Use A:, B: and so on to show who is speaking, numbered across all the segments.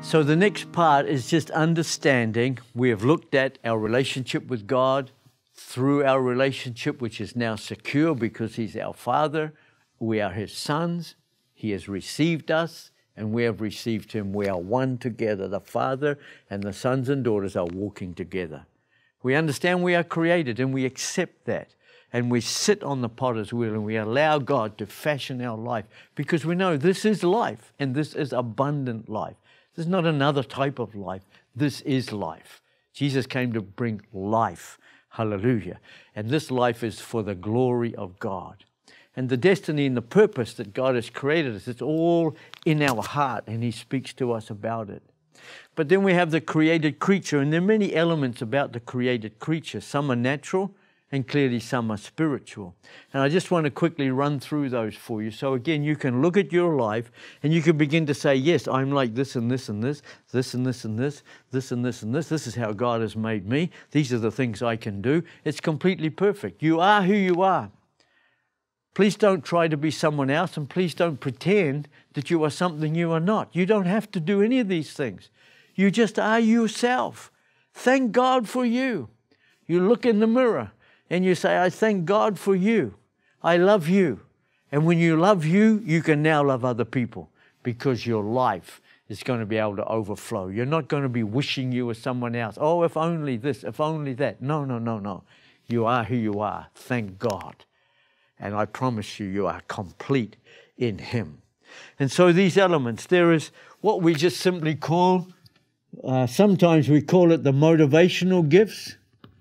A: So the next part is just understanding. We have looked at our relationship with God through our relationship, which is now secure because He's our Father. We are His sons. He has received us, and we have received Him. We are one together. The Father and the sons and daughters are walking together. We understand we are created, and we accept that. And we sit on the potter's wheel, and we allow God to fashion our life, because we know this is life, and this is abundant life. This is not another type of life. This is life. Jesus came to bring life. Hallelujah. And this life is for the glory of God. And the destiny and the purpose that God has created us, it's all in our heart, and He speaks to us about it. But then we have the created creature, and there are many elements about the created creature. Some are natural, and clearly some are spiritual. And I just want to quickly run through those for you. So again, you can look at your life, and you can begin to say, yes, I'm like this and this and this, this and this and this, this and this and this. This is how God has made me. These are the things I can do. It's completely perfect. You are who you are. Please don't try to be someone else, and please don't pretend that you are something you are not. You don't have to do any of these things. You just are yourself. Thank God for you. You look in the mirror and you say, I thank God for you. I love you. And when you love you, you can now love other people, because your life is going to be able to overflow. You're not going to be wishing you were someone else. Oh, if only this, if only that. No, no, no, no. You are who you are. Thank God. And I promise you, you are complete in Him. And so these elements, there is what we just simply call, sometimes we call it the motivational gifts.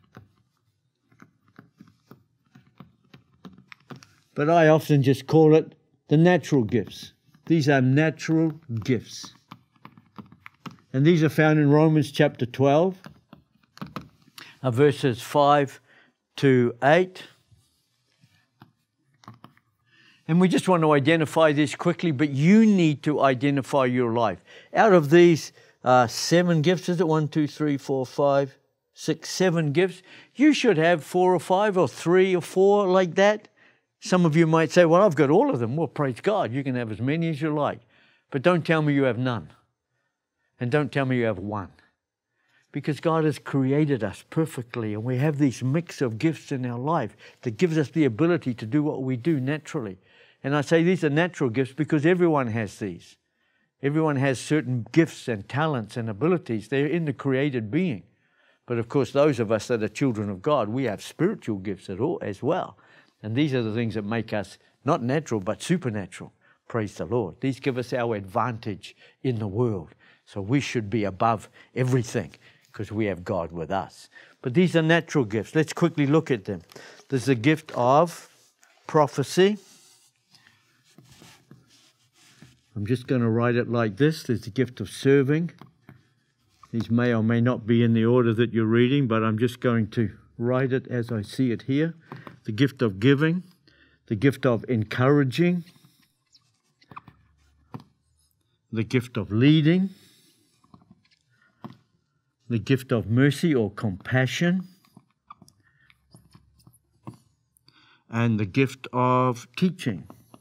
A: But I often just call it the natural gifts. These are natural gifts. And these are found in Romans chapter 12, verses 5 to 8. And we just want to identify this quickly, but you need to identify your life. Out of these 7 gifts, is it 1, 2, 3, 4, 5, 6, 7 gifts? You should have 4 or 5 or 3 or 4 like that. Some of you might say, well, I've got all of them. Well, praise God, you can have as many as you like. But don't tell me you have none. And don't tell me you have 1. Because God has created us perfectly, and we have this mix of gifts in our life that gives us the ability to do what we do naturally. And I say these are natural gifts because everyone has these. Everyone has certain gifts and talents and abilities. They're in the created being. But of course, those of us that are children of God, we have spiritual gifts as well. And these are the things that make us not natural, but supernatural. Praise the Lord. These give us our advantage in the world. So we should be above everything because we have God with us. But these are natural gifts. Let's quickly look at them. There's the gift of prophecy. I'm just going to write it like this. There's the gift of serving. These may or may not be in the order that you're reading, but I'm just going to write it as I see it here. The gift of giving, the gift of encouraging, the gift of leading, the gift of mercy or compassion, and the gift of teaching.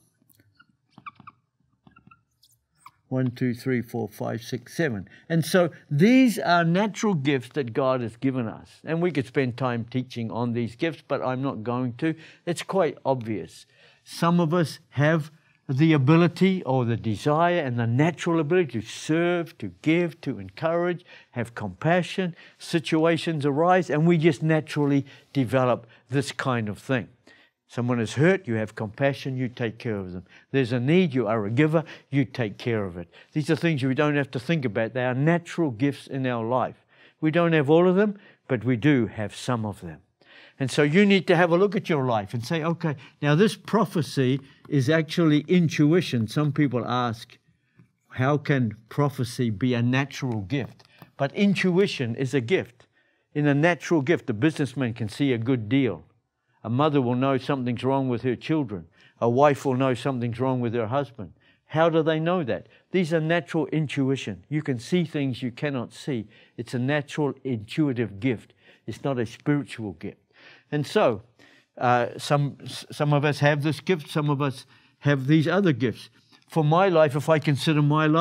A: 1, 2, 3, 4, 5, 6, 7. And so these are natural gifts that God has given us. And we could spend time teaching on these gifts, but I'm not going to. It's quite obvious. Some of us have the ability or the desire and the natural ability to serve, to give, to encourage, have compassion. Situations arise, and we just naturally develop this kind of thing. Someone is hurt, you have compassion, you take care of them. There's a need, you are a giver, you take care of it. These are things we don't have to think about. They are natural gifts in our life. We don't have all of them, but we do have some of them. And so you need to have a look at your life and say, okay, now this prophecy is actually intuition. Some people ask, how can prophecy be a natural gift? But intuition is a gift. In a natural gift, a businessman can see a good deal. A mother will know something's wrong with her children. A wife will know something's wrong with her husband. How do they know that? These are natural intuition. You can see things you cannot see. It's a natural intuitive gift. It's not a spiritual gift. And so, some of us have this gift. Some of us have these other gifts. For my life, if I consider my life,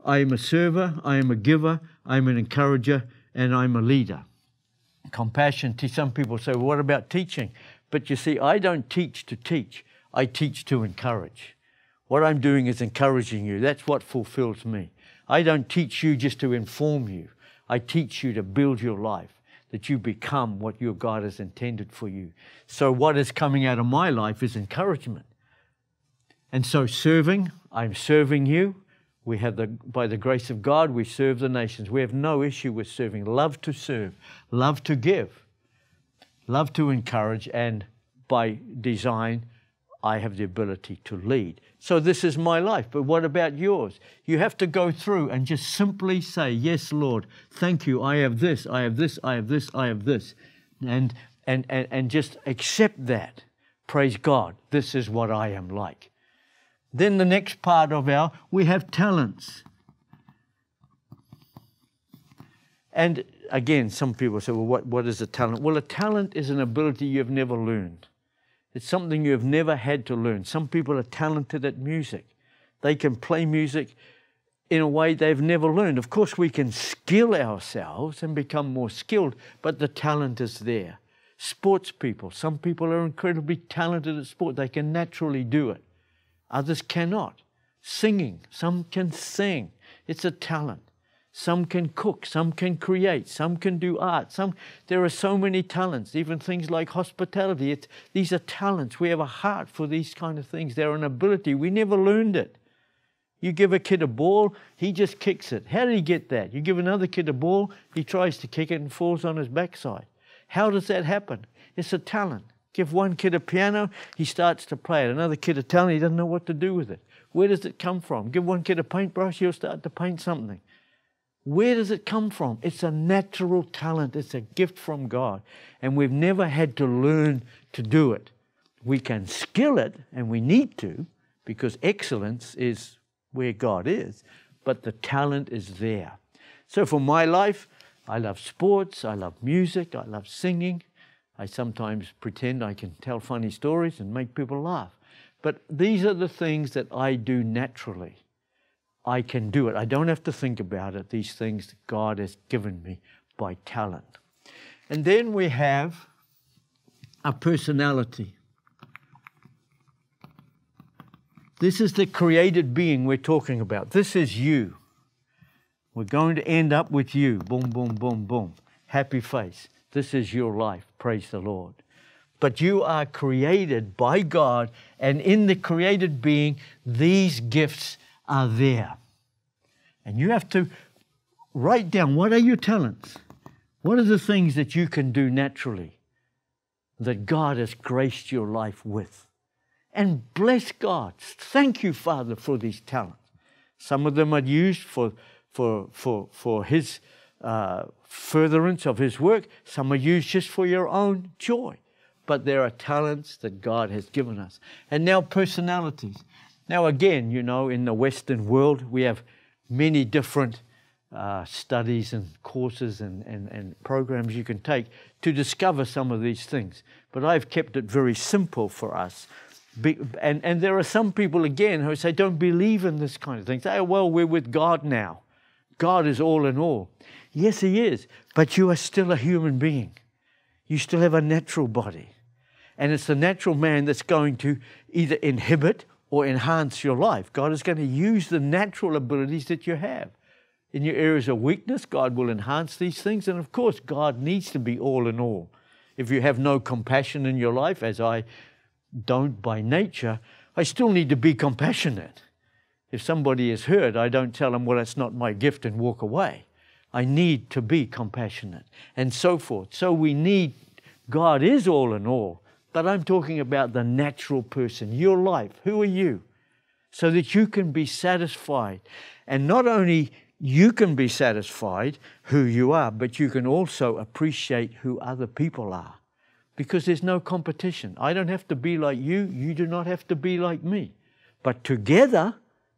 A: I am a server, I am a giver, I'm an encourager, and I'm a leader. Compassion. Some people say, well, what about teaching? But you see, I don't teach to teach. I teach to encourage. What I'm doing is encouraging you. That's what fulfills me. I don't teach you just to inform you. I teach you to build your life, that you become what your God has intended for you. So what is coming out of my life is encouragement. And so serving, I'm serving you. We have by the grace of God, we serve the nations. We have no issue with serving. Love to serve, love to give, love to encourage, and by design, I have the ability to lead. So this is my life. But what about yours? You have to go through and just simply say, yes, Lord, thank you. I have this, I have this, I have this, I have this. And just accept that. Praise God. This is what I am like. Then the next part of we have talents. And again, some people say, well, what is a talent? Well, a talent is an ability you have never learned. It's something you have never had to learn. Some people are talented at music. They can play music in a way they've never learned. Of course, we can skill ourselves and become more skilled, but the talent is there. Sports people. Some people are incredibly talented at sport. They can naturally do it. Others cannot. Singing. Some can sing. It's a talent. Some can cook. Some can create. Some can do art. There are so many talents. Even things like hospitality. These are talents. We have a heart for these kind of things. They're an ability. We never learned it. You give a kid a ball, he just kicks it. How did he get that? You give another kid a ball, he tries to kick it and falls on his backside. How does that happen? It's a talent. Give one kid a piano, he starts to play it. Another kid a talent, he doesn't know what to do with it. Where does it come from? Give one kid a paintbrush, he'll start to paint something. Where does it come from? It's a natural talent. It's a gift from God. And we've never had to learn to do it. We can skill it, and we need to, because excellence is where God is. But the talent is there. So for my life, I love sports, I love music, I love singing. I sometimes pretend I can tell funny stories and make people laugh. But these are the things that I do naturally. I can do it. I don't have to think about it. These things that God has given me by talent. And then we have a personality. This is the created being we're talking about. This is you. We're going to end up with you. Boom, boom, boom, boom. Happy face. This is your life. Praise the Lord. But you are created by God, and in the created being, these gifts are there. And you have to write down, what are your talents? What are the things that you can do naturally that God has graced your life with? And bless God. Thank you, Father, for these talents. Some of them are used for His furtherance of His work. Some are used just for your own joy. But there are talents that God has given us. And now personalities. Now again, in the Western world, we have many different studies and courses and programs you can take to discover some of these things. But I've kept it very simple for us. And there are some people, again, who say, don't believe in this kind of thing. Say, oh, well, we're with God now. God is all in all. Yes, He is. But you are still a human being. You still have a natural body. And it's the natural man that's going to either inhibit or enhance your life. God is going to use the natural abilities that you have. In your areas of weakness, God will enhance these things. And of course, God needs to be all in all. If you have no compassion in your life, as I don't by nature, I still need to be compassionate. If somebody is hurt, I don't tell them, well, that's not my gift, and walk away. I need to be compassionate, and so forth. So we need, God is all in all, but I'm talking about the natural person, your life. Who are you? So that you can be satisfied. And not only you can be satisfied who you are, but you can also appreciate who other people are. Because there's no competition. I don't have to be like you. You do not have to be like me. But together,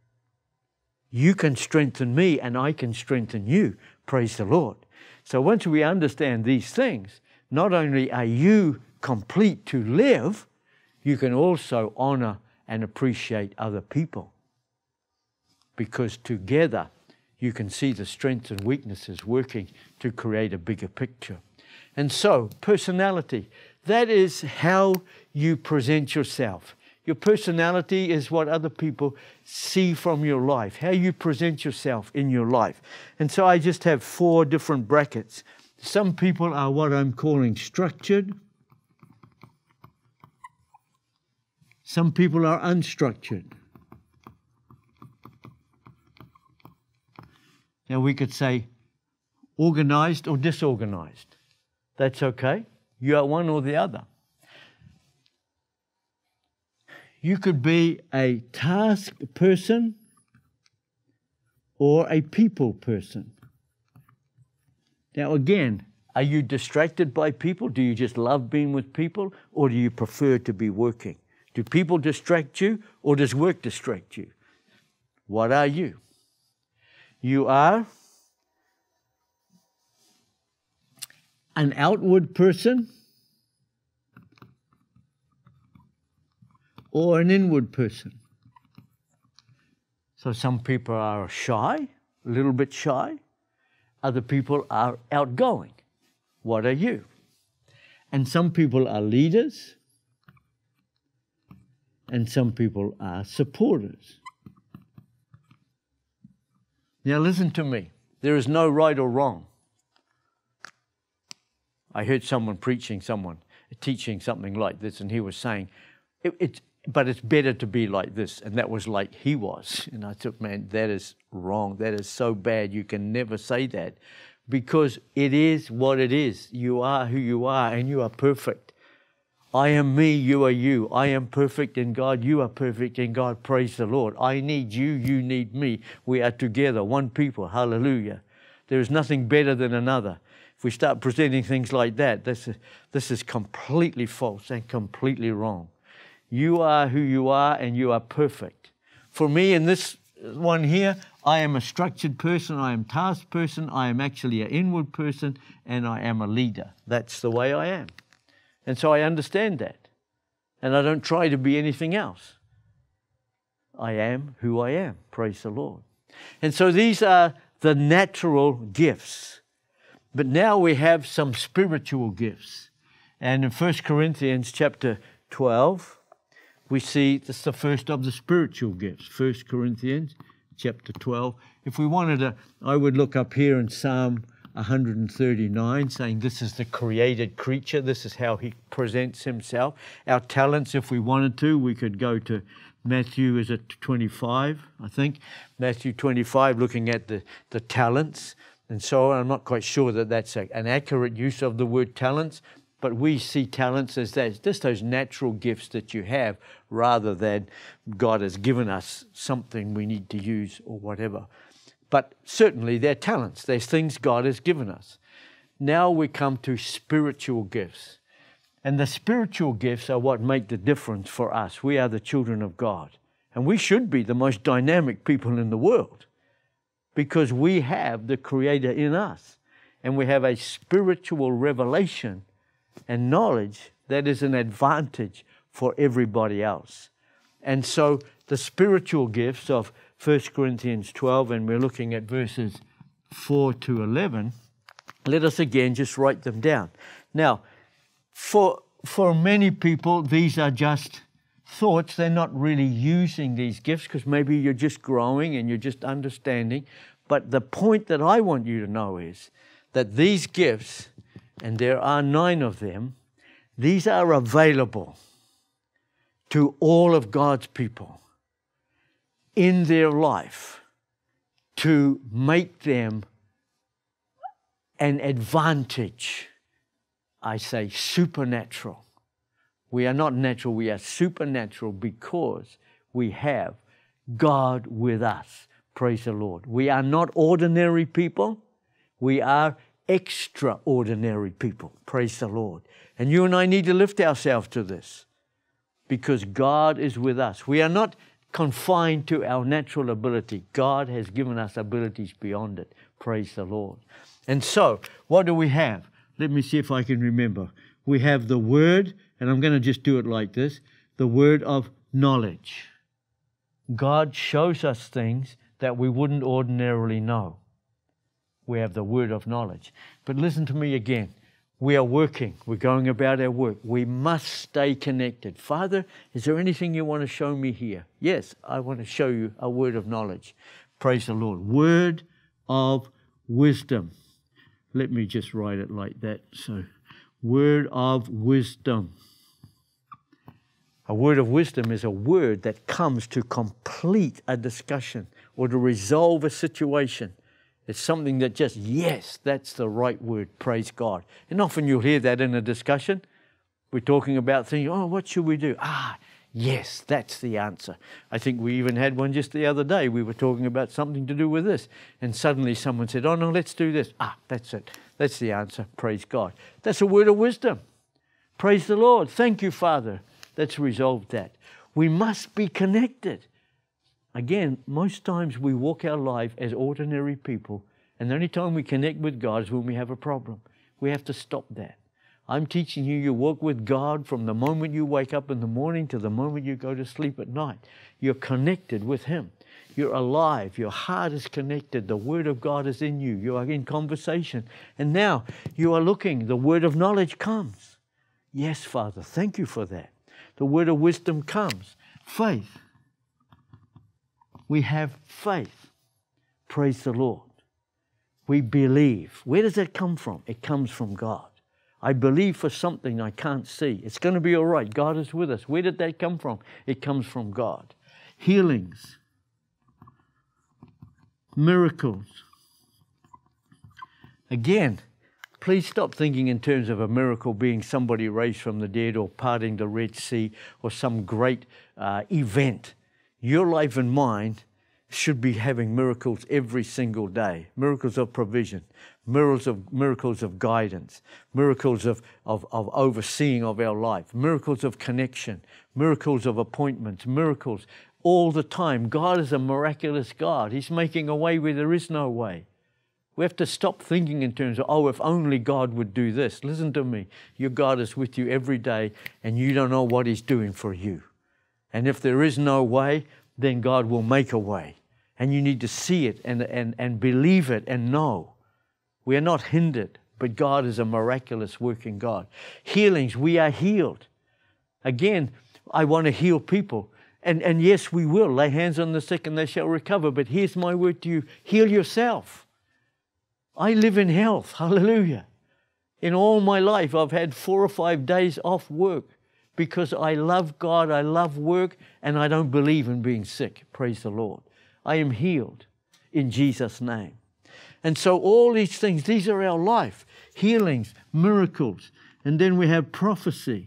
A: you can strengthen me and I can strengthen you. Praise the Lord. So once we understand these things, not only are you complete to live, you can also honor and appreciate other people. Because together you can see the strengths and weaknesses working to create a bigger picture. And so, personality, that is how you present yourself. Your personality is what other people see from your life, how you present yourself in your life. And so I just have 4 different brackets. Some people are what I'm calling structured. Some people are unstructured. Now we could say organized or disorganized. That's okay. You are one or the other. You could be a task person or a people person. Now again, are you distracted by people? Do you just love being with people, or do you prefer to be working? Do people distract you, or does work distract you? What are you? You are an outward person or an inward person. So some people are shy, a little bit shy. Other people are outgoing. What are you? And some people are leaders, and some people are supporters. Now listen to me. There is no right or wrong. I heard someone teaching something like this, and he was saying, but it's better to be like this. And that was like he was. And I thought, man, that is wrong. That is so bad. You can never say that, because it is what it is. You are who you are, and you are perfect. I am me, you are you. I am perfect in God, you are perfect in God. Praise the Lord. I need you, you need me. We are together, one people. Hallelujah. There is nothing better than another. If we start presenting things like that, this is completely false and completely wrong. You are who you are, and you are perfect. For me, in this one here, I am a structured person, I am a task person, I am actually an inward person, and I am a leader. That's the way I am. And so I understand that. And I don't try to be anything else. I am who I am. Praise the Lord. And so these are the natural gifts. But now we have some spiritual gifts. And in 1 Corinthians chapter 12, we see this is the first of the spiritual gifts. 1 Corinthians chapter 12. If we wanted to, I would look up here in Psalm 139, saying this is the created creature. This is how he presents himself. Our talents, if we wanted to, we could go to Matthew, is it 25, I think? Matthew 25, looking at the talents. And so I'm not quite sure that that's an accurate use of the word talents, but we see talents as just those natural gifts that you have, rather than God has given us something we need to use or whatever. But certainly they're talents. There's things God has given us. Now we come to spiritual gifts. And the spiritual gifts are what make the difference for us. We are the children of God. And we should be the most dynamic people in the world, because we have the Creator in us. And we have a spiritual revelation and knowledge that is an advantage for everybody else. And so the spiritual gifts of 1 Corinthians 12, and we're looking at verses 4 to 11, let us again just write them down. Now, for many people, these are just thoughts. They're not really using these gifts, because maybe you're just growing and you're just understanding. But the point that I want you to know is that these gifts, and there are 9 of them, these are available to all of God's people in their life to make them an advantage. I say supernatural. We are not natural, we are supernatural, because we have God with us. Praise the Lord. We are not ordinary people. We are extraordinary people. Praise the Lord. And you and I need to lift ourselves to this, because God is with us. We are not confined to our natural ability. God has given us abilities beyond it. Praise the Lord. And so, what do we have? Let me see if I can remember. We have the word, and I'm going to just do it like this, the word of knowledge. God shows us things that we wouldn't ordinarily know. We have the word of knowledge. But listen to me again. We are working. We're going about our work. We must stay connected. Father, is there anything you want to show me here? Yes, I want to show you a word of knowledge. Praise the Lord. Word of wisdom. Let me just write it like that. So, word of wisdom. A word of wisdom is a word that comes to complete a discussion or to resolve a situation. It's something that just, yes, that's the right word, praise God. And often you'll hear that in a discussion. We're talking about things, oh, what should we do? Yes, that's the answer. I think we even had one just the other day. We were talking about something to do with this. And suddenly someone said, oh, no, let's do this. That's it. That's the answer, praise God. That's a word of wisdom. Praise the Lord. Thank you, Father. That's resolved that. We must be connected. Again, most times we walk our life as ordinary people, and the only time we connect with God is when we have a problem. We have to stop that. I'm teaching you, you walk with God from the moment you wake up in the morning to the moment you go to sleep at night. You're connected with Him. You're alive. Your heart is connected. The Word of God is in you. You are in conversation. And now you are looking. The word of knowledge comes. Yes, Father, thank you for that. The word of wisdom comes. Faith. We have faith. Praise the Lord. We believe. Where does that come from? It comes from God. I believe for something I can't see. It's going to be all right. God is with us. Where did that come from? It comes from God. Healings. Miracles. Again, please stop thinking in terms of a miracle being somebody raised from the dead or parting the Red Sea or some great event. Your life and mine should be having miracles every single day. Miracles of provision, miracles of guidance, miracles of overseeing of our life, miracles of connection, miracles of appointments, miracles all the time. God is a miraculous God. He's making a way where there is no way. We have to stop thinking in terms of, oh, if only God would do this. Listen to me. Your God is with you every day, and you don't know what He's doing for you. And if there is no way, then God will make a way. And you need to see it and believe it and know. We are not hindered, but God is a miraculous working God. Healings, we are healed. Again, I want to heal people. And yes, we will. Lay hands on the sick and they shall recover. But here's my word to you. Heal yourself. I live in health. Hallelujah. In all my life, I've had 4 or 5 days off work because I love God, I love work, and I don't believe in being sick. Praise the Lord. I am healed in Jesus' name. And so all these things, these are our life. Healings, miracles. And then we have prophecy.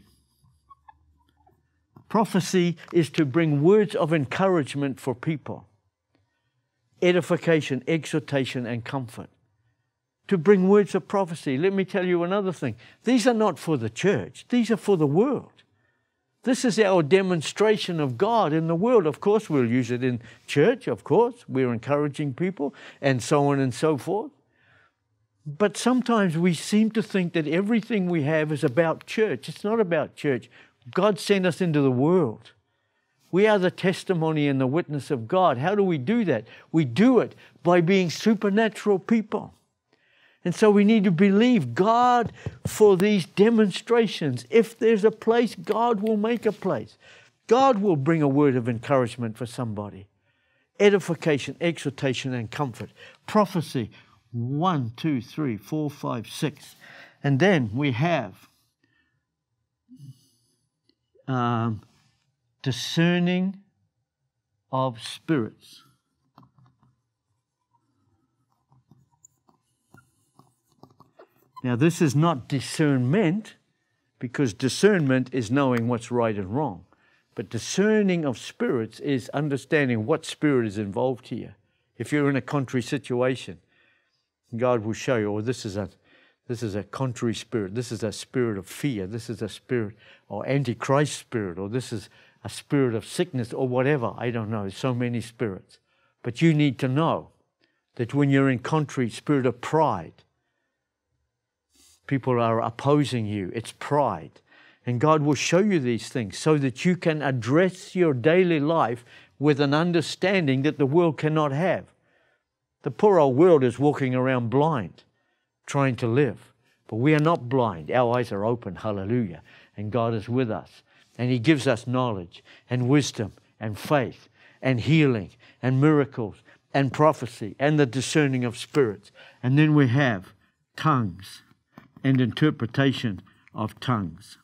A: Prophecy is to bring words of encouragement for people. Edification, exhortation, and comfort. To bring words of prophecy. Let me tell you another thing. These are not for the church. These are for the world. This is our demonstration of God in the world. Of course, we'll use it in church, of course. We're encouraging people and so on and so forth. But sometimes we seem to think that everything we have is about church. It's not about church. God sent us into the world. We are the testimony and the witness of God. How do we do that? We do it by being supernatural people. And so we need to believe God for these demonstrations. If there's a place, God will make a place. God will bring a word of encouragement for somebody. Edification, exhortation, and comfort. Prophecy, 1, 2, 3, 4, 5, 6. And then we have discerning of spirits. Now, this is not discernment, because discernment is knowing what's right and wrong. But discerning of spirits is understanding what spirit is involved here. If you're in a contrary situation, God will show you, oh, this is a contrary spirit. This is a spirit of fear. This is a spirit or antichrist spirit, or this is a spirit of sickness or whatever. I don't know. There's so many spirits. But you need to know that when you're in contrary spirit of pride, people are opposing you. It's pride. And God will show you these things so that you can address your daily life with an understanding that the world cannot have. The poor old world is walking around blind, trying to live. But we are not blind. Our eyes are open, hallelujah. And God is with us. And He gives us knowledge and wisdom and faith and healing and miracles and prophecy and the discerning of spirits. And then we have tongues and interpretation of tongues.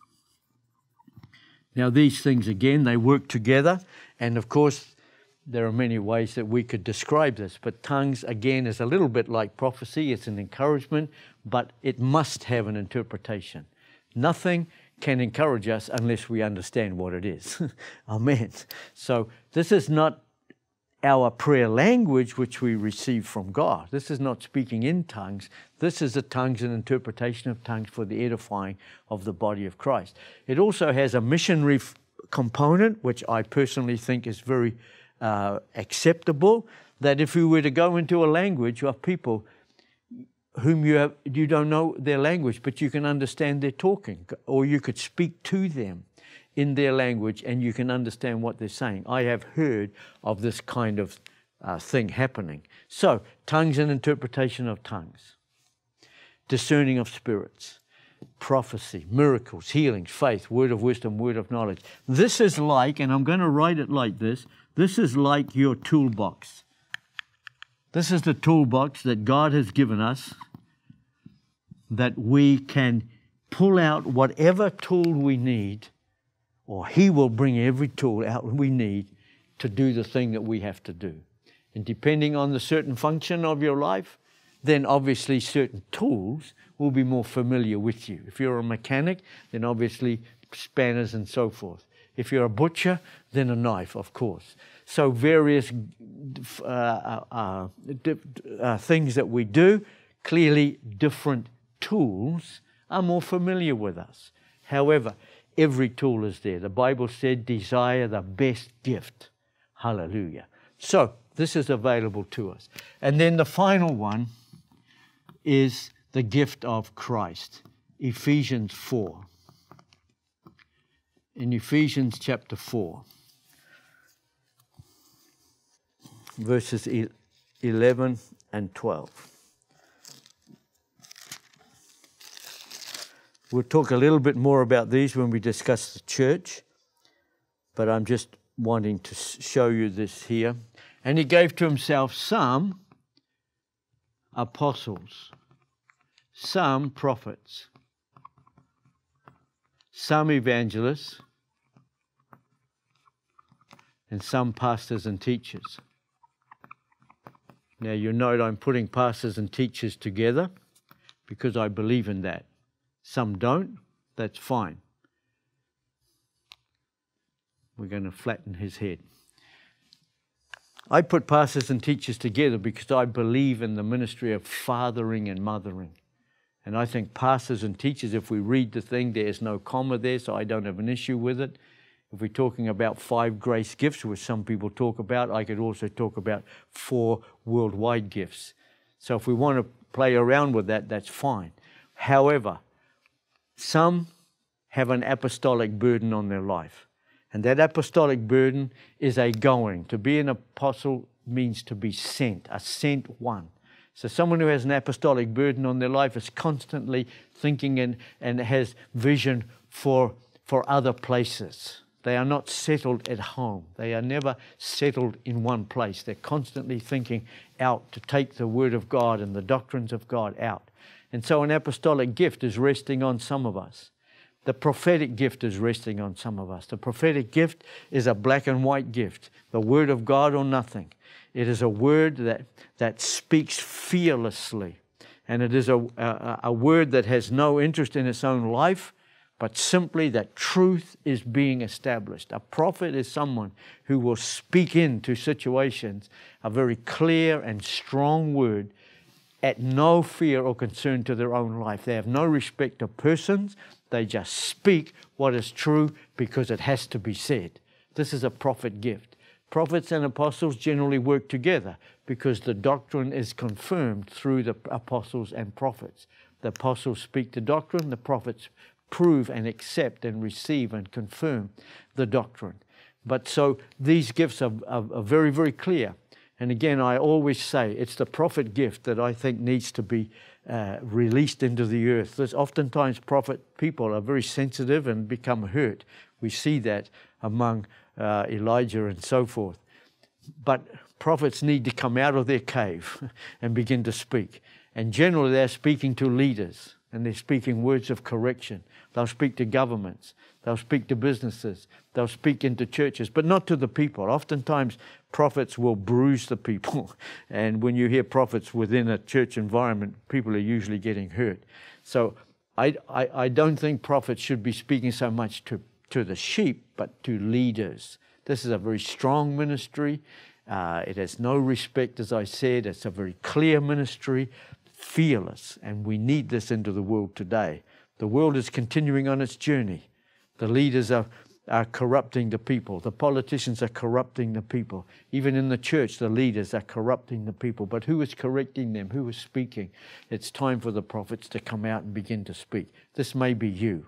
A: Now these things, again, they work together. And of course, there are many ways that we could describe this. But tongues, again, is a little bit like prophecy. It's an encouragement, but it must have an interpretation. Nothing can encourage us unless we understand what it is. Amen. So this is not our prayer language which we receive from God. This is not speaking in tongues. This is the tongues and interpretation of tongues for the edifying of the body of Christ. It also has a missionary component, which I personally think is very acceptable, that if you were to go into a language of people whom you don't know their language, but you can understand their talking, or you could speak to them in their language and you can understand what they're saying. I have heard of this kind of thing happening. So, tongues and interpretation of tongues, discerning of spirits, prophecy, miracles, healings, faith, word of wisdom, word of knowledge. This is like, and I'm going to write it like this is like your toolbox. This is the toolbox that God has given us, that we can pull out whatever tool we need, or He will bring every tool out we need to do the thing that we have to do. And depending on the certain function of your life, then obviously certain tools will be more familiar with you. If you're a mechanic, then obviously spanners and so forth. If you're a butcher, then a knife, of course. So various things that we do, clearly different tools are more familiar with us. However, every tool is there. The Bible said, desire the best gift. Hallelujah. So, this is available to us. And then the final one is the gift of Christ. Ephesians 4. In Ephesians chapter 4, verses 11 and 12. We'll talk a little bit more about these when we discuss the church, but I'm just wanting to show you this here. And He gave to Himself some apostles, some prophets, some evangelists, and some pastors and teachers. Now you note I'm putting pastors and teachers together because I believe in that. Some don't, that's fine. We're going to flatten his head. I put pastors and teachers together because I believe in the ministry of fathering and mothering. And I think pastors and teachers, if we read the thing, there's no comma there, so I don't have an issue with it. If we're talking about 5 grace gifts, which some people talk about, I could also talk about 4 worldwide gifts. So if we want to play around with that, that's fine. However, some have an apostolic burden on their life. And that apostolic burden is a going. To be an apostle means to be sent, a sent one. So someone who has an apostolic burden on their life is constantly thinking and has vision for other places. They are not settled at home. They are never settled in one place. They're constantly thinking out to take the Word of God and the doctrines of God out. And so an apostolic gift is resting on some of us. The prophetic gift is resting on some of us. The prophetic gift is a black and white gift. The Word of God or nothing. It is a word that speaks fearlessly. And it is a word that has no interest in its own life, but simply that truth is being established. A prophet is someone who will speak into situations a very clear and strong word at no fear or concern to their own life. They have no respect of persons. They just speak what is true because it has to be said. This is a prophet gift. Prophets and apostles generally work together because the doctrine is confirmed through the apostles and prophets. The apostles speak the doctrine, the prophets prove and accept and receive and confirm the doctrine. But so these gifts are very, very clear. And again, I always say it's the prophet gift that I think needs to be released into the earth. There's oftentimes prophet people are very sensitive and become hurt. We see that among Elijah and so forth. But prophets need to come out of their cave and begin to speak. And generally they're speaking to leaders, and they're speaking words of correction. They'll speak to governments. They'll speak to businesses. They'll speak into churches, but not to the people. Oftentimes, prophets will bruise the people. And when you hear prophets within a church environment, people are usually getting hurt. So I don't think prophets should be speaking so much to the sheep, but to leaders. This is a very strong ministry. It has no respect, as I said. It's a very clear ministry, fearless, and we need this into the world today. The world is continuing on its journey. The leaders are corrupting the people. The politicians are corrupting the people. Even in the church, the leaders are corrupting the people. But who is correcting them? Who is speaking? It's time for the prophets to come out and begin to speak. This may be you.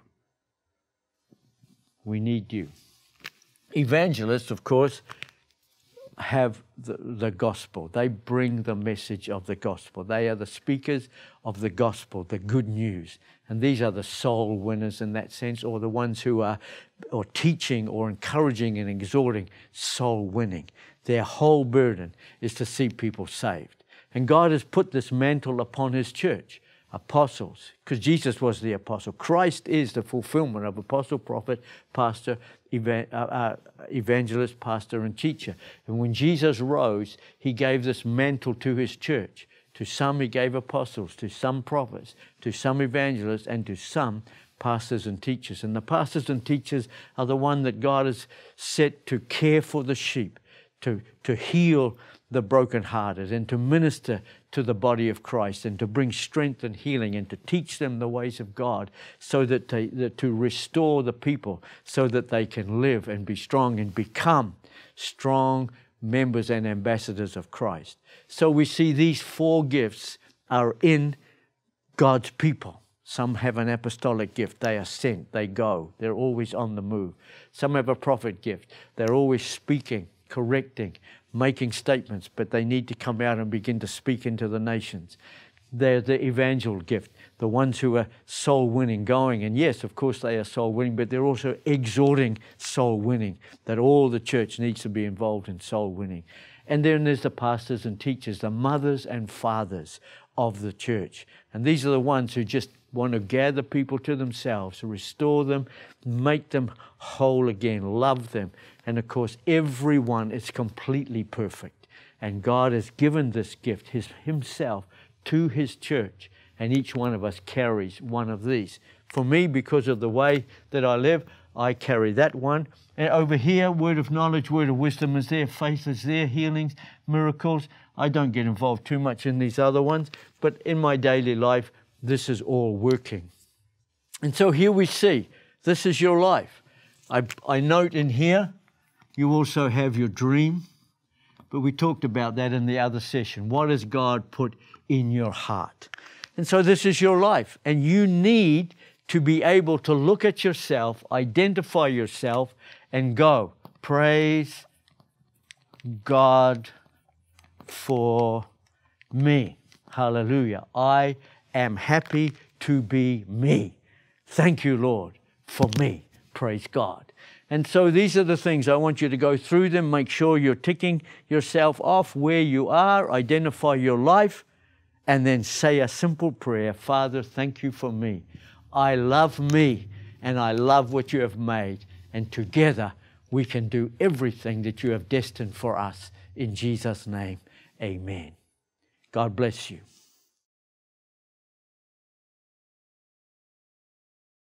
A: We need you. Evangelists, of course, have the gospel. They bring the message of the gospel. They are the speakers of the gospel, the good news. And these are the soul winners in that sense, or the ones who are or teaching or encouraging and exhorting soul winning. Their whole burden is to see people saved. And God has put this mantle upon His church. Apostles, because Jesus was the apostle. Christ is the fulfillment of apostle, prophet, pastor, evangelist, pastor, and teacher. And when Jesus rose, He gave this mantle to His church. To some He gave apostles, to some prophets, to some evangelists, and to some pastors and teachers. And the pastors and teachers are the one that God has set to care for the sheep, to heal the brokenhearted, and to minister to the body of Christ, and to bring strength and healing, and to teach them the ways of God, so that to restore the people, so that they can live and be strong and become strong members and ambassadors of Christ. So we see these four gifts are in God's people. Some have an apostolic gift. They are sent. They go. They're always on the move. Some have a prophet gift. They're always speaking, correcting, making statements, but they need to come out and begin to speak into the nations. They're the evangel gift, the ones who are soul winning, going. And yes, of course they are soul winning, but they're also exhorting soul winning, that all the church needs to be involved in soul winning. And then there's the pastors and teachers, the mothers and fathers of the church. And these are the ones who just want to gather people to themselves, restore them, make them whole again, love them. And of course, everyone is completely perfect. And God has given this gift, Himself, to His church. And each one of us carries one of these. For me, because of the way that I live, I carry that one. And over here, word of knowledge, word of wisdom is there, faith is there, healings, miracles. I don't get involved too much in these other ones, but in my daily life, this is all working. And so here we see, this is your life. I note in here, you also have your dream, but we talked about that in the other session. What has God put in your heart? And so this is your life, and you need to be able to look at yourself, identify yourself, and go, praise God for me. Hallelujah. I am happy to be me. Thank you, Lord, for me. Praise God. And so these are the things. I want you to go through them, make sure you're ticking yourself off where you are, identify your life, and then say a simple prayer. Father, thank you for me. I love me, and I love what you have made. And together we can do everything that you have destined for us. In Jesus' name, amen. God bless you.